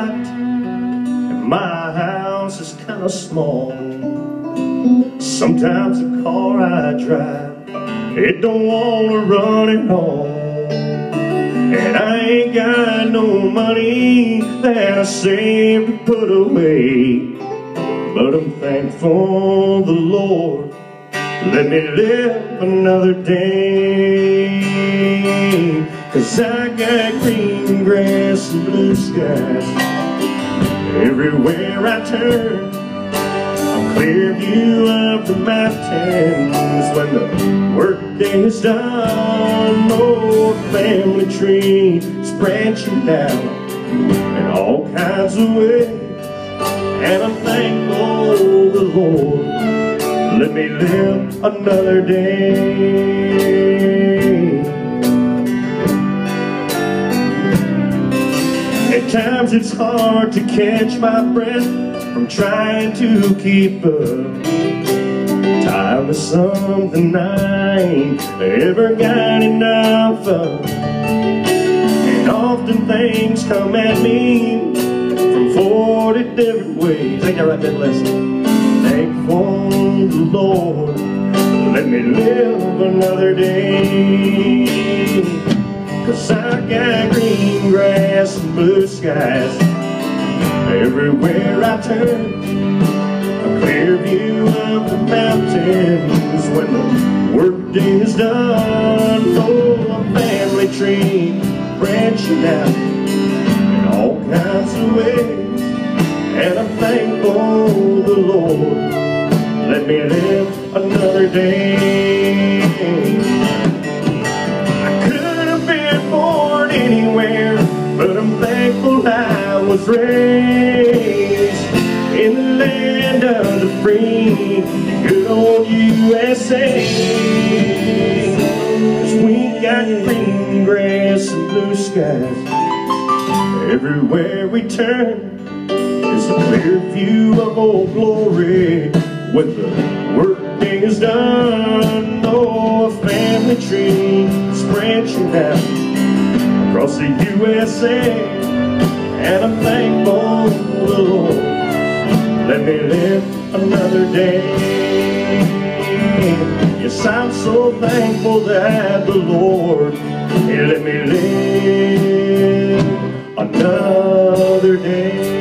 flat, and my house is kinda small. Sometimes the car I drive, it don't wanna run at all. And I ain't got no money that I saved to put away, but I'm thankful the Lord let me live another day. 'Cause I got green grass and blue skies everywhere I turn, a clear view of the mountains when the workday is done. Oh, a family tree is branching out in all kinds of ways, and I'm thankful the Lord let me live another day. At times it's hard to catch my breath from trying to keep up, tired of something I ain't ever got enough of. And often things come at me from 40 different ways. Ain't that right, that lesson? Thankful the Lord let me live another day. 'Cause I got green grass and blue skies everywhere I turn, a clear view of the mountains when the workday is done. Oh, a family tree branching out in all kinds of ways, and I'm thankful the Lord let me live another day. I could have been born anywhere, but I'm thankful I was raised in the land of the free, good old USA. 'Cause we got green grass and blue skies everywhere we turn. It's a clear view of old glory when the workday is done. Oh, a family tree is branching out across the USA, and I'm thankful the Lord let me live another day. Yes, I'm so thankful that the Lord let me live another day.